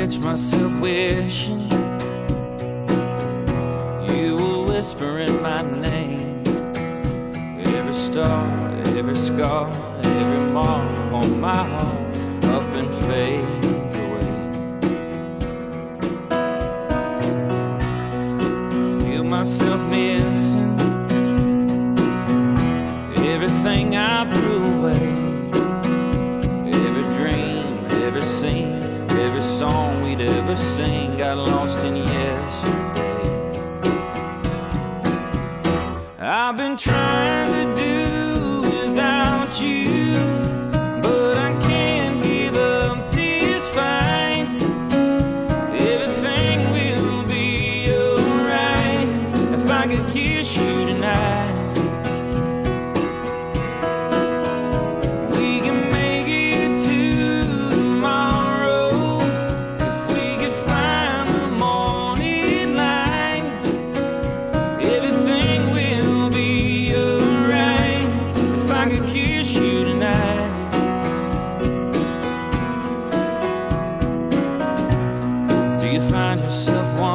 catch myself wishing you were whispering my name. Every star, every scar, every mark on my heart up and fades away. Feel myself missing everything I threw away. Every dream, every scene, every song we'd ever sing got lost in yesterday. I've been trying to do without you, but I can't give up this fight. Everything will be alright if I could kiss you tonight. Do you find yourself wanting